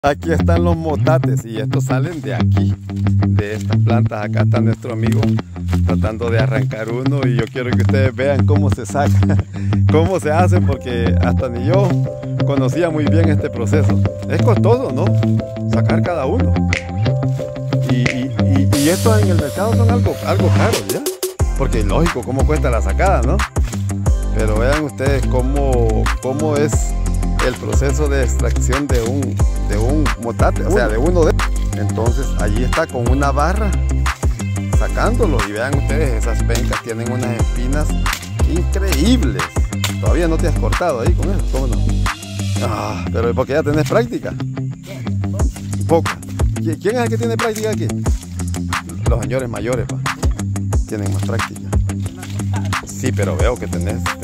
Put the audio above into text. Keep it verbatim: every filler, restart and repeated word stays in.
Aquí están los motates y estos salen de aquí, de estas plantas. Acá está nuestro amigo tratando de arrancar uno y yo quiero que ustedes vean cómo se saca, cómo se hace, porque hasta ni yo conocía muy bien este proceso. Es costoso, ¿no? Sacar cada uno. Y, y, y, y estos en el mercado son algo, algo caros, ¿ya? Porque lógico, cómo cuesta la sacada, ¿no? Pero vean ustedes cómo, cómo es el proceso de extracción de un, de un motate, o sea, de uno de ellos. Entonces allí está con una barra sacándolo y vean ustedes, esas pencas tienen unas espinas increíbles. Todavía no te has cortado ahí con eso, ¿cómo no? Ah, pero porque ya tenés práctica. Poco. ¿Quién es el que tiene práctica aquí? Los señores mayores, pa. Tienen más práctica. Sí, pero veo que tenés